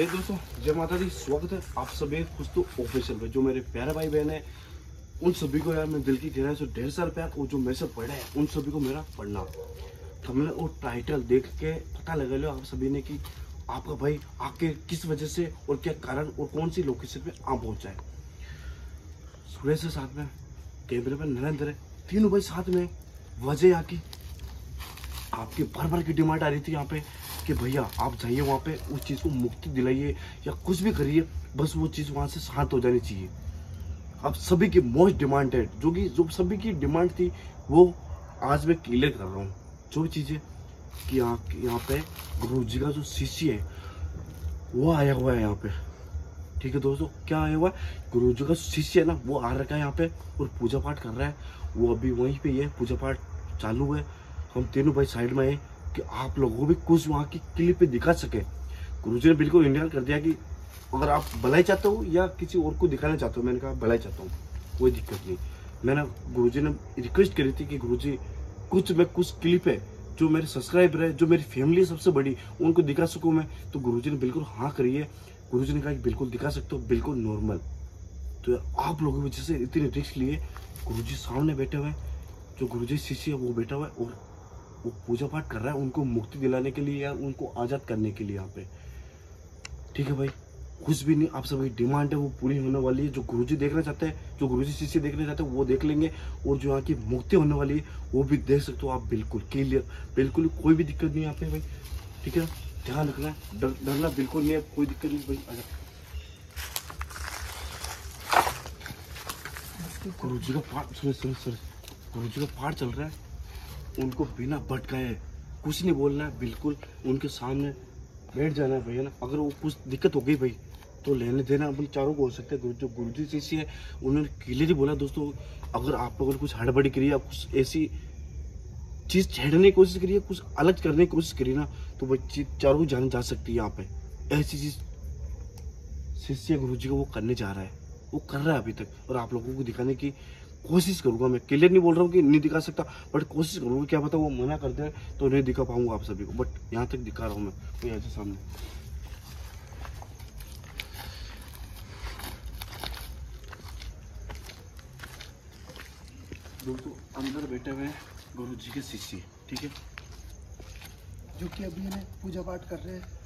हे दोस्तों, जय माता दी। स्वागत है आप सभी कुछ तो ऑफिशियल पे। जो मेरे प्यारे भाई बहन है उन सभी को यार मैं दिल की गहराई से ढेर सारा प्यार, और जो मेरे से बड़े हैं उन सभी को मेरा पढ़ना। हमने वो टाइटल देख के पता लगा लो आप सभी ने कि आपका भाई आके किस वजह से और क्या कारण और कौन सी लोकेशन पे आ पहुंचा है। सुरेश से साथ में कैमरे पर नरेंद्र है, तीनों भाई साथ में। वजह आके आपकी बार बार की डिमांड आ रही थी यहाँ पे कि भैया आप जाइए वहाँ पे, उस चीज़ को मुक्ति दिलाइए या कुछ भी करिए, बस वो चीज़ वहाँ से शांत हो जानी चाहिए। अब सभी की मोस्ट डिमांडेड जो सभी की डिमांड थी वो आज मैं क्लियर कर रहा हूँ। जो भी चीज़ें कि यहाँ पे गुरु जी का जो शिष्य है वो आया हुआ है यहाँ पे। ठीक है दोस्तों, क्या आया हुआ है? गुरु जी का शिष्य है ना, वो आ रखा है यहाँ पे और पूजा पाठ कर रहा है। वो अभी वहीं पे ही है, पूजा पाठ चालू है। हम तीनों भाई साइड में है कि आप लोगों को भी कुछ वहाँ की क्लिप पे दिखा सके। गुरुजी ने बिल्कुल इंडिया कर दिया कि अगर आप भलाई चाहते हो या किसी और को दिखाना चाहते हो, मैंने कहा भलाई चाहता हूँ, कोई दिक्कत नहीं। मैंने गुरुजी ने रिक्वेस्ट करी थी कि गुरुजी कुछ क्लिप है जो मेरे सब्सक्राइबर है, जो मेरी फैमिली है सबसे बड़ी, उनको दिखा सकूँ मैं। तो गुरुजी ने बिल्कुल हाँ करी है। गुरुजी ने कहा कि बिल्कुल दिखा सकते हो, बिल्कुल नॉर्मल। तो आप लोगों की वजह से इतनी रिस्क लिए गुरुजी सामने बैठे हुए हैं। जो गुरुजी शिष्य है वो बैठा हुआ है और वो पूजा पाठ कर रहा है उनको मुक्ति दिलाने के लिए या उनको आज़ाद करने के लिए यहाँ पे। ठीक है भाई, कुछ भी नहीं, आप सभी डिमांड है वो पूरी होने वाली है। जो गुरुजी देखना चाहते हैं, जो गुरुजी शिष्य देखना चाहते हैं वो देख लेंगे, और जो यहाँ की मुक्ति होने वाली है वो भी देख सकते हो आप। बिल्कुल क्लियर, बिल्कुल कोई भी दिक्कत नहीं यहाँ पे भाई। ठीक है, ध्यान रखना है, डरना बिल्कुल नहीं है, कोई दिक्कत नहीं भाई। आजा, गुरुजी का पाठ सुन गुरुजी का पाठ चल रहा है, उनको बिना भटकाए कुछ नहीं बोलना है, बिल्कुल उनके सामने बैठ जाना है भैया ना। अगर वो कुछ दिक्कत हो गई भाई तो लेने देना अपन चारों को हो सकते हैं। जो गुरुजी शिष्य है उन्होंने क्लियर ही बोला दोस्तों, अगर आप लोगों ने कुछ हड़बड़ी करी है, कुछ ऐसी चीज़ छेड़ने की कोशिश करी है, कुछ अलग करने की कोशिश करी ना, तो वो चीज चारों जान जा सकती है। यहाँ पे ऐसी चीज शिष्य गुरुजी को वो करने जा रहा है, वो कर रहा है अभी तक, और आप लोगों को दिखाने की कोशिश करूंगा। मैं क्लियर नहीं बोल रहा हूँ कि नहीं दिखा सकता, बट कोशिश करूंगा। क्या पता वो मना कर दे तो नहीं दिखा पाऊंगा आप सभी को, बट यहाँ तक दिखा रहा हूँ मैं कोई ऐसे सामने। दोस्तों अंदर बैठे हुए हैं गुरु जी के शिष्य, ठीक है, जो कि अभी इन्हें पूजा पाठ कर रहे हैं।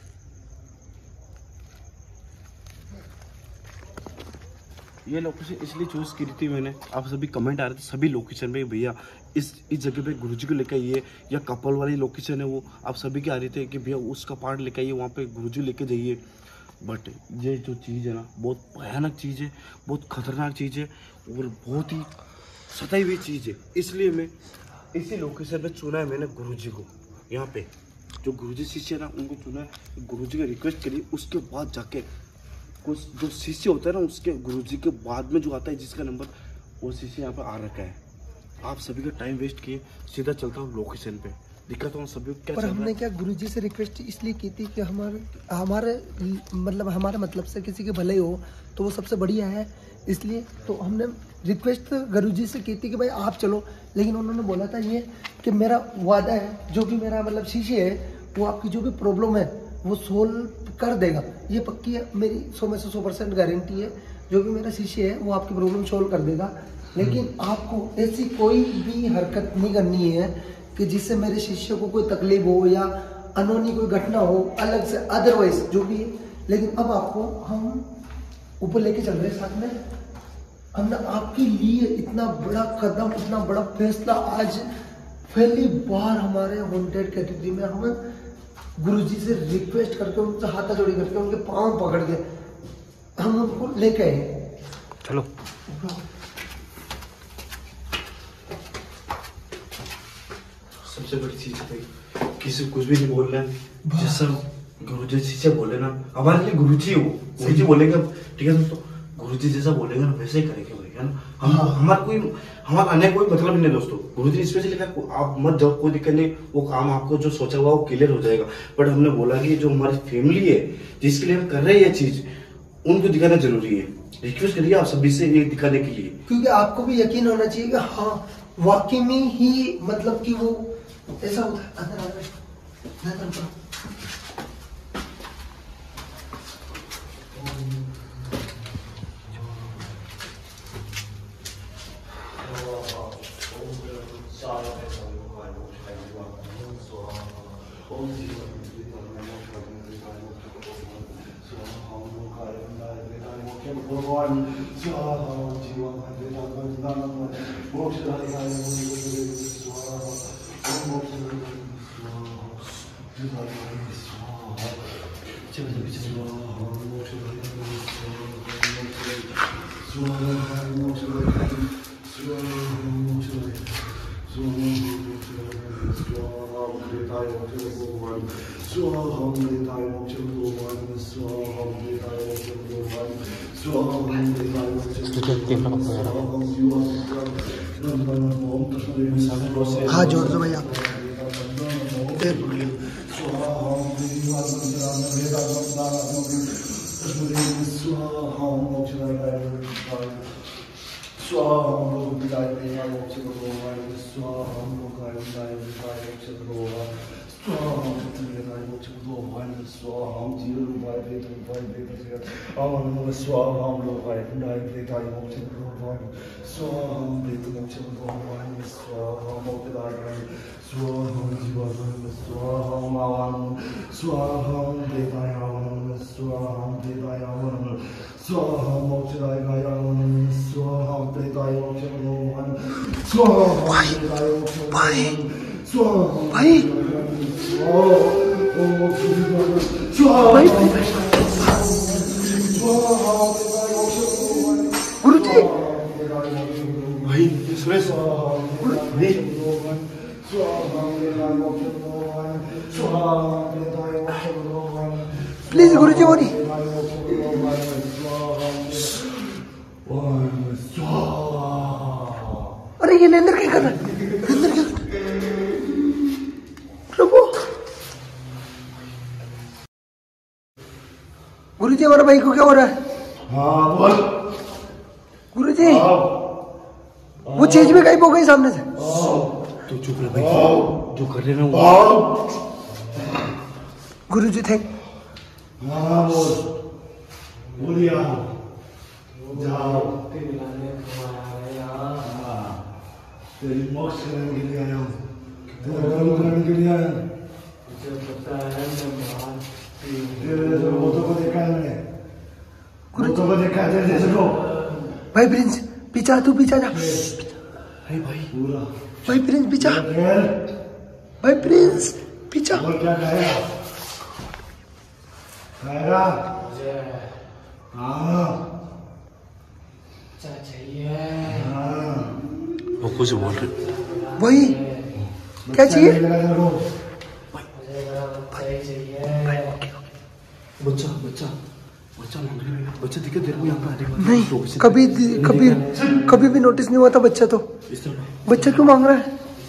ये लोकेशन इसलिए चूज की थी मैंने, आप सभी कमेंट आ रहे थे सभी लोकेशन पे भैया इस जगह पे गुरुजी को लेकर आइए, या कपल वाली लोकेशन है वो आप सभी के आ रहे थे कि भैया उसका पार्ट लेकर आइए, वहाँ पे गुरुजी लेके जाइए। बट ये जो चीज़ है ना बहुत भयानक चीज़ है, बहुत खतरनाक चीज़ है और बहुत ही सताई हुई चीज़ है। इसलिए मैं इसी लोकेशन पर चुना है मैंने गुरुजी को। यहाँ पे जो गुरुजी शिष्य है ना उनको चुना है, गुरुजी का रिक्वेस्ट करिए, उसके बाद जाके कुछ जो शिष्य होता है ना उसके गुरुजी के बाद में जो आता है जिसका नंबर, वो शिष्य यहाँ पे आ रखा है। आप सभी का टाइम वेस्ट किए, सीधा चलता हूँ लोकेशन पे, दिक्कत हूँ सभी को क्या। पर हमने क्या गुरुजी से रिक्वेस्ट इसलिए की थी कि हमारे मतलब से किसी के भले हो तो वो सबसे बढ़िया है, इसलिए तो हमने रिक्वेस्ट गुरुजी से की थी कि भाई आप चलो। लेकिन उन्होंने बोला था ये कि मेरा वादा है, जो भी मेरा मतलब शिष्य है वो आपकी जो भी प्रॉब्लम है वो सोल्व कर देगा। ये पक्की है, मेरी 100 में से 100% गारंटी है। जो भी मेरा शिष्य है वो आपकी प्रॉब्लम सोल्व कर देगा। लेकिन आपको ऐसी कोई भी हरकत नहीं करनी है कि जिससे मेरे शिष्य को कोई तकलीफ हो या अनहोनी कोई घटना हो अलग से, अदरवाइज जो भी है। लेकिन अब आपको हम ऊपर लेके चल रहे हैं साथ में। हमने आपके लिए इतना बड़ा कदम, इतना बड़ा फैसला आज पहली बार हमारे हॉन्टेड कैटेगरी में हमें गुरुजी से रिक्वेस्ट करके, उनसे हाथा जोड़ी करके, उनके पांव पकड़ के हम उनको लेके आए। चलो सबसे बड़ी चीज है किसी कुछ भी नहीं बोल रहे हैं, जैसा गुरुजी शिष्य बोले ना, हमारे लिए गुरुजी हो, गुरुजी बोलेंगे। ठीक है दोस्तों, गुरुजी जैसा बोलेंगे ना वैसे ही करेंगे भाई, है ना। हमारा आने कोई मतलब नहीं दोस्तों। गुरुजी ने स्पेशली कहा आप मत जाओ, कोई दिक्कत नहीं, वो काम आपको जो सोचा हुआ वो क्लियर हो जाएगा। बट हमने बोला कि जो हमारी फैमिली है जिसके लिए हम कर रहे हैं ये चीज, उनको दिखाना जरूरी है। रिक्वेस्ट करिए आप सभी से ये दिखाने के लिए, क्योंकि आपको भी यकीन होना चाहिए कि हाँ वाकई में ही मतलब कि वो ऐसा होता है। अंदर हाँ जोड़ दो भाई आप। गुरुजी भाई सुरेश प्लीज गुरुजी वो नहीं। अरे ये लेंदर क्या कर रहा है? लेंदर क्या प्रभु। गुरुजी हमारे भाई को क्या हो रहा है? हाँ बोल गुरुजी वो चीज भी गायब हो गई सामने से। तो चुप रहे भाई, जो कर रहे ना गुरुजी थैंक। हाँ बोल बोलिए जाओ तेरी मोक्ष करने के लिए आया हूँ, तेरा कर्म करने के लिए आया हूँ। तेरे वोटों को देखा है मैंने, वोटों को देखा है तेरे को। भाई प्रिंस पीछा, तू पीछा जा भाई पूरा भाई प्रिंस पीछा, भाई प्रिंस पीछा। और क्या खाएगा? खाएगा? हाँ वो कुछ बोल रहे वही क्या चाहिए? बच्चा बच्चा बच्चा मांग रहे हैं, बच्चा दिक्कत देर को यहाँ पे आने वाला नहीं, कभी कभी कभी भी नोटिस नहीं हुआ था बच्चा। तो बच्चा क्यों मांग रहा है?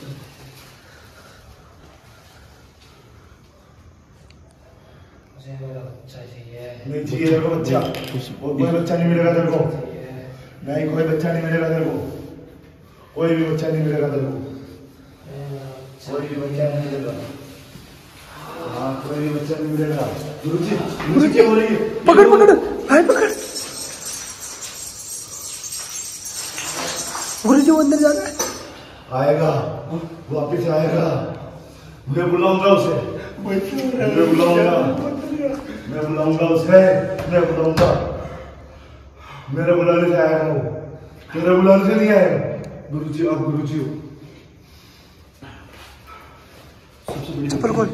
नहीं चाहिए तेरे को बच्चा, और कोई बच्चा नहीं मिलेगा तेरे को। नहीं कोई बच्चा नहीं मिलेगा तेरे को, कोई भी बच्चा नहीं मिलेगा तेरे को, कोई भी बच्चा नहीं मिलेगा। हाँ कोई भी बच्चा नहीं मिलेगा। गुरुजी गुरुजी क्या हो रही है? पकड़ पकड़ भाई पकड़। गुरुजी वो अंदर जा रहा है। आएगा वापिस आएगा, मैं बुलाऊंगा उसे, मैं बुलाऊंगा, मैं बुलाऊंगा उसे, मैं बुलाऊंगा। मेरे बुलाने से आएगा वो, तेरे बुलाने से नहीं आएगा। गुरुजी आप गुरुजी हो। सबसे बड़ी चप्पल खोल,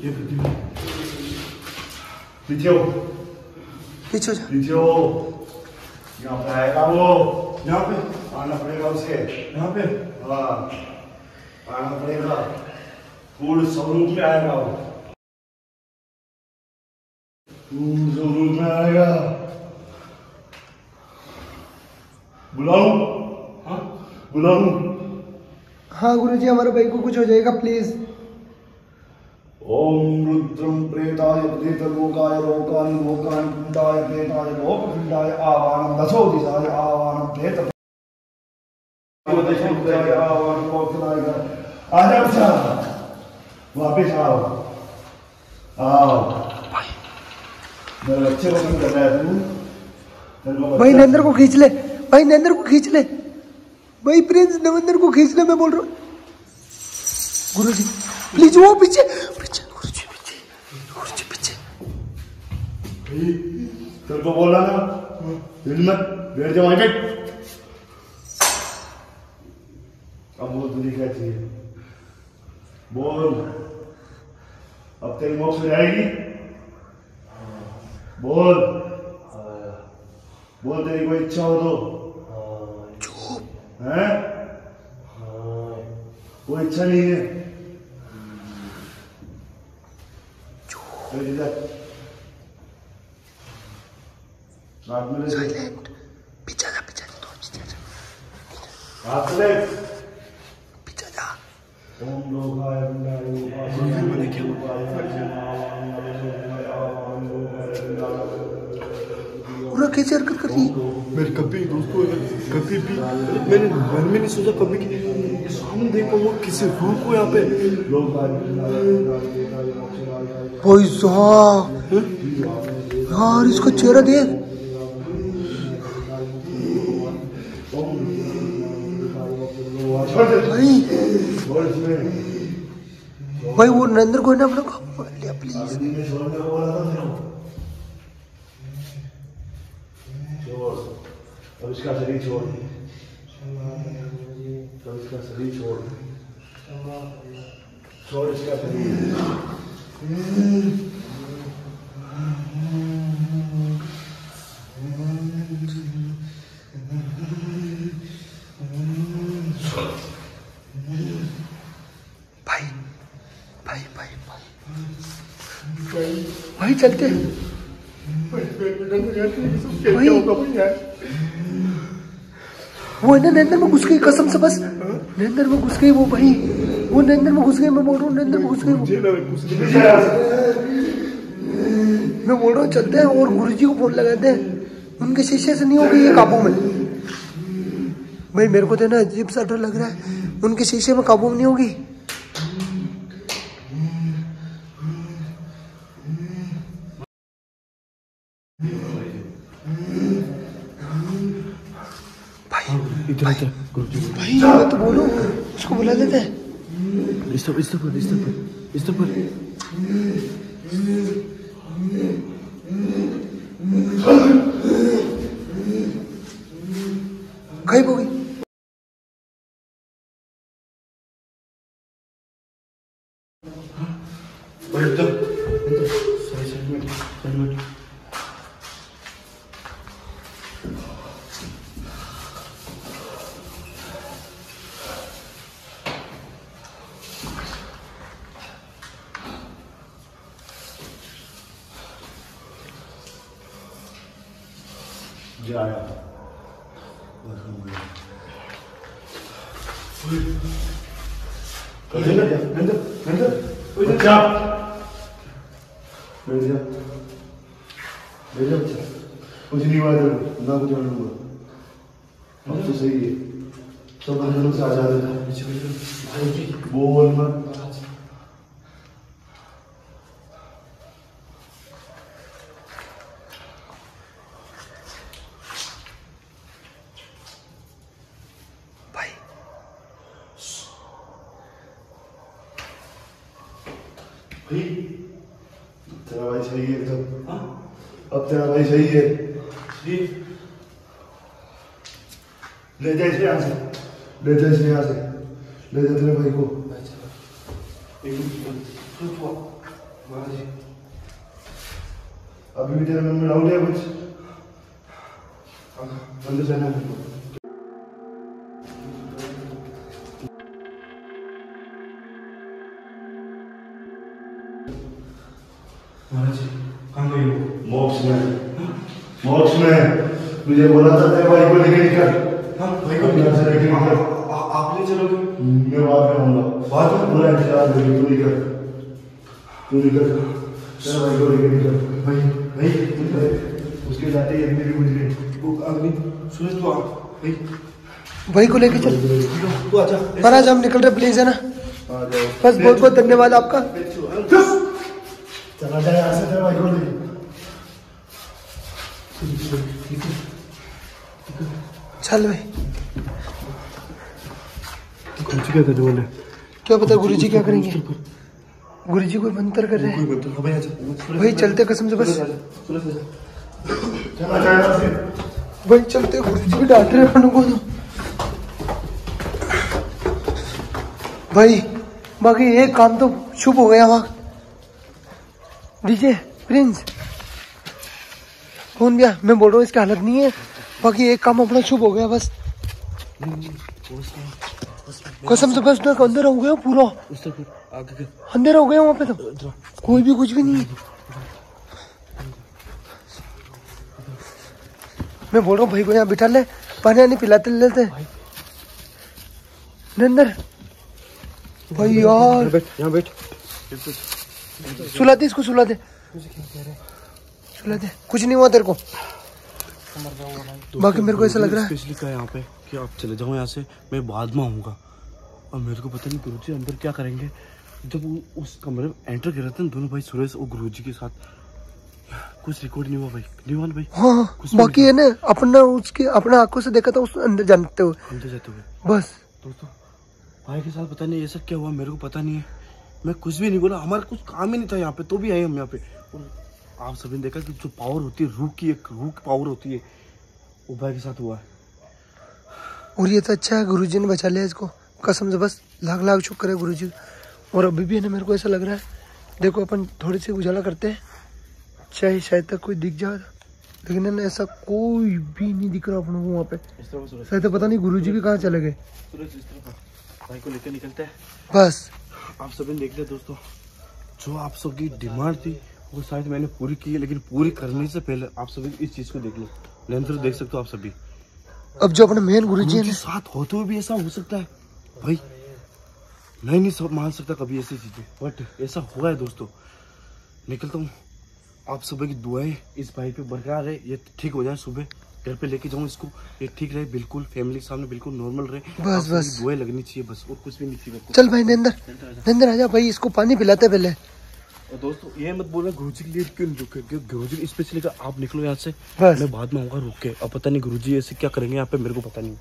पीछे हो, पीछे जा। पीछे हो। यहाँ पे आएगा वो, यहाँ पे आना पड़ेगा उसे, यहाँ पे हाँ आना पड़ेगा। पूर्ण स्वरूप में आएगा वो, पूर्ण स्वरूप में आएगा। बुलाऊं? हाँ बुलाऊं? हाँ गुरुजी हमारे भाई को कुछ हो जाएगा प्लीज। ओम रुद्रम प्रेताय प्रेतलोकाय लोकाय लोकाय पिंडाय प्रेताय लोकपिंडाय आवाहनम दशो दिशाय आवाहनम प्रेत आवाहनम मोक्षदाय। आजा बच्चा वापिस आओ, आओ मेरे बच्चे को बंद कर रहा है तू। भाई नरेंद्र को खींच ले, भाई नरेंद्र को खींच ले, भाई प्रिंस नरेंद्र को खींच ले, मैं बोल रहा हूँ। गुरुजी प्लीज, वो पीछे पीछे, गुरुजी पीछे, गुरुजी पीछे। तेरे को बोला ना मत बैठ जाओ, बैठ। अब वो तुझे क्या चाहिए बोल, अब तेरी मोक्ष हो जाएगी, बोल बोल, तेरी कोई इच्छा हो तो। चुप है, कोई इच्छा नहीं है, रात में साइलेंट, पीछे जा, पीछे जा, पीछे जा, रात में पीछे जा। ओम लोकाय पूरा कैसे हरकत कर रही? मेरे कभी दोस्तों, कभी भी मैंने मन में नहीं सोचा कभी कि सामने देख पाऊंगा किसी रूह को यहाँ पे। भाई साहब यार, इसका चेहरा देख। भाई भाई वो नरेंद्र को ना अपना काबू में लिया प्लीज। अब इसका शरीर छोड़, तो इसका शरीर छोड़, छोड़ इसका शरीर। भाई भाई भाई भाई भाई चलते हैं भाई। वो है ना नरेंद्र में घुस गई, कसम से, बस नरेंद्र में घुस गई वो भाई, वो नरेंद्र में घुस गई, मैं बोल रहा हूँ नरेंद्र में घुस गई वो। मैं बोल रहा हूँ चलते हैं और गुरुजी को फोन लगाते हैं, उनके शीशे से नहीं होगी ये काबू में। भाई मेरे को तो ना अजीब सा डर लग रहा है, उनके शीशे में काबू में नहीं होगी। भाई मैं तो बोलूं उसको बुला लेते हैं। इस पर गायब हो गई। जाया कुछ नहीं हुआ ना, कुछ लूंगा। अब तो सही है, सब बंधनों से आजाद है। बोल मत। भाई तेरा भाई सही है एकदम। अब तेरा भाई सही है। ले जा इसे यहाँ से, ले जा इसे यहाँ से, ले जा तेरे भाई को। अभी भी तेरे मन में डाउट है कुछ? अंदर से ना महाराज कहाँ गई वो? मोक्ष में मुझे बोला था तेरे भाई को लेके निकल। हाँ भाई को लेके निकल। आप ले चलोगे? मैं बाद में आऊंगा, बाद में पूरा इंतजार करेगी। तू निकल तेरे भाई को लेके निकल। भाई उसके जाते ही अग्नि भी बुझ गई। वो अग्नि सूरज तो भाई भाई को लेके चल। तू आजा महाराज हम निकल रहे, प्लीज है ना। आ जाओ। बस बहुत बहुत धन्यवाद आपका। चला जाए यहाँ से तेरे भाई को लेके। चल भाई, गुरुजी क्या करने वाले? क्या पता गुरुजी क्या करेंगे। गुरुजी कोई मंत्र कर रहे हैं भाई। चलते कसम से बस भाई, चलते। गुरुजी भी डांट रहे हैं अपन को तो भाई। बाकी एक काम तो शुभ हो गया वहाँ। डीजे प्रिंस कौन गया? मैं बोल रहा हूँ इसकी हालत नहीं है। बाकी एक काम अपना शुभ हो गया बस, कसम से। बस अंदर हो गया पूरा, अंदर हो गया वहाँ पे तो कोई भी कुछ भी नहीं है। मैं बोल रहा हूँ भाई को यहाँ बिठा ले, पानी आनी पिलाते लेते अंदर। भाई यार यहाँ बैठ, सुला दे इसको, सुला दे, सुला दे। कुछ नहीं हुआ तेरे को। बाकी मेरे को ऐसा लग रहा है स्पेशली क्या यहाँ पे कि आप चले जाओ यहाँ से, मैं बाद में आऊँगा। और मेरे को पता नहीं गुरुजी अंदर क्या करेंगे। जब वो उस कमरे में एंटर कर रहे थे दोनों भाई, सुरेश और गुरुजी के साथ, कुछ रिकॉर्ड नहीं हुआ भाई, नहीं हुआ भाई। हाँ, बाकी है ना अपना उसके अपने आंखों से देखा था उस अंदर जाते हुए, अंदर जाते हुए बस। दोस्तों भाई के साथ पता नहीं ऐसा क्या हुआ, मेरे को पता नहीं है। मैं कुछ भी नहीं बोला, हमारा कुछ काम ही नहीं था यहाँ पे, तो भी आए हम यहाँ पे। और आप सभी ने देखा कि जो पावर होती है रूह की, एक रूह की पावर होती है, वो भाई के साथ हुआ है। और ये तो अच्छा है गुरुजी ने बचा लिया इसको, कसम से। बस लाख लाख शुक्र है गुरुजी। और अभी भी है ना मेरे को ऐसा लग रहा है, देखो अपन थोड़ी सी उजाला करते हैं, चाहे शायद तक कोई दिख जाए, लेकिन है ना ऐसा कोई भी नहीं दिख रहा अपनों को वहाँ पे। शायद पता नहीं गुरुजी भी कहाँ चले गए। भाई को लेकर निकलते हैं बस। आप सभी ने देख लिया दोस्तों, जो आप सबकी डिमांड थी वो शायद मैंने पूरी की है, लेकिन पूरी करने से पहले आप सभी इस चीज को देख लो। लेंथर देख सकते हो आप सभी। अब जो अपने मेन गुरुजी के साथ होते हुए भी ऐसा हो सकता है भाई, मैं नहीं सब मान सकता कभी ऐसी चीजें, बट ऐसा हुआ है दोस्तों। निकलता हूँ, आप सभी की दुआएं इस भाई पे बरकरार रहे, ये ठीक हो जाए, सुबह घर पे लेके जाऊँ इसको, ये ठीक रहे, बिल्कुल फैमिली के सामने बिल्कुल नॉर्मल रहे। बस बस दुआएं लगनी चाहिए बस, और कुछ भी नहीं चाहिए। चल भाई नंदर आजा भाई, इसको पानी पिलाते पहले। और दोस्तों ये मत बोलना गुरुजी के लिए क्यों रुके, गुरुजी स्पेशली का आप निकलो यहाँ से, बस। मैं बाद में आऊंगा रुक के। अब पता नहीं गुरुजी ऐसे क्या करेंगे यहाँ पे, मेरे को पता नहीं।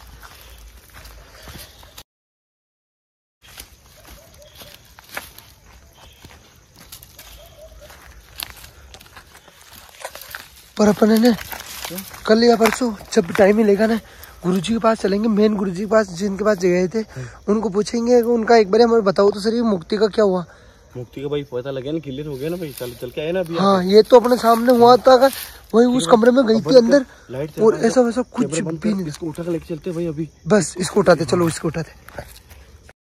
पर अपन है ना कल या परसों जब टाइम मिलेगा ना, गुरुजी के पास चलेंगे, मेन गुरुजी के पास जिनके पास गए थे, उनको पूछेंगे उनका एक बार हमें बताओ तो सर, मुक्ति का क्या हुआ। मुक्ति का भाई पता लगे ना, क्लियर हो गया ना भाई, चल के आए ना अभी। हाँ, ये तो अपने सामने हुआ था, वही उस कमरे में गई थी अंदर, और ऐसा वैसा कुछ भी नहीं। इसको उठा के लेके चलते भाई अभी। बस इसको उठाते, चलो इसको उठाते।